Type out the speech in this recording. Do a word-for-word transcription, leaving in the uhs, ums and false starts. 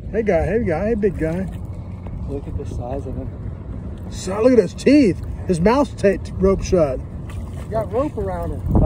Hey guy, hey guy, hey big guy. Look at the size of him. So, look at his teeth. His mouth's taped rope shut. Got rope around him.